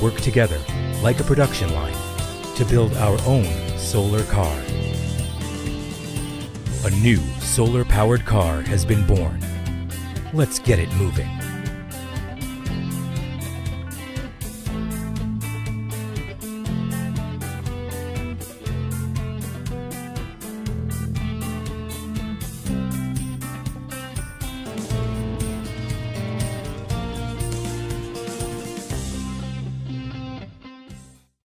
work together like a production line to build our own solar car. A new solar-powered car has been born. Let's get it moving.